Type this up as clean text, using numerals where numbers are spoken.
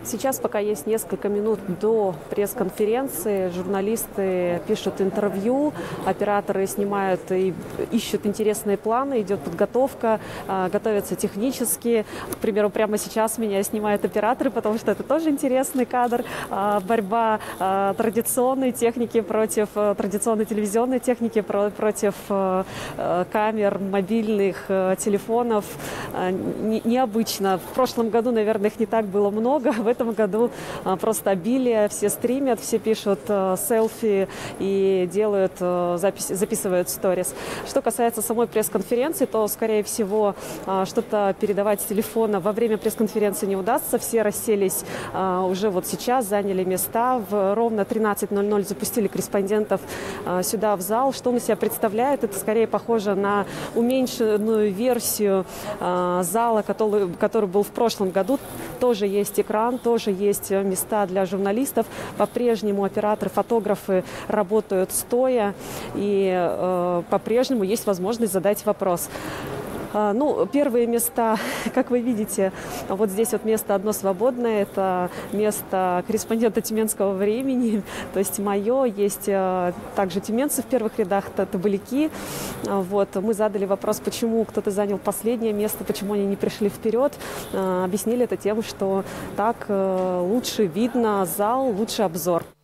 Сейчас, пока есть несколько минут до пресс-конференции, журналисты пишут интервью, операторы снимают и ищут интересные планы, идет подготовка, готовятся технически. К примеру, прямо сейчас меня снимают операторы, потому что это тоже интересный кадр. Борьба традиционной техники против традиционной телевизионной техники, против камер, мобильных телефонов. Необычно. В прошлом году, наверное, их не так было много. В этом году просто обилие. Все стримят, все пишут селфи и делают записывают сторис. Что касается самой пресс-конференции, то, скорее всего, что-то передавать с телефона во время пресс-конференции не удастся. Все расселись уже вот сейчас, заняли места. Ровно 13:00 запустили корреспондентов сюда, в зал. Что он из себя представляет? Это скорее похоже на уменьшенную версию зала, который был в прошлом году. Тоже есть экран, тоже есть места для журналистов. По-прежнему операторы, фотографы работают стоя, и по-прежнему есть возможность задать вопрос. Первые места, как вы видите, вот здесь вот место одно свободное, это место корреспондента «Тюменского времени», то есть мое, есть также тюменцы в первых рядах, табаляки. Вот, мы задали вопрос, почему кто-то занял последнее место, почему они не пришли вперед. Объяснили это тем, что так лучше видно зал, лучше обзор.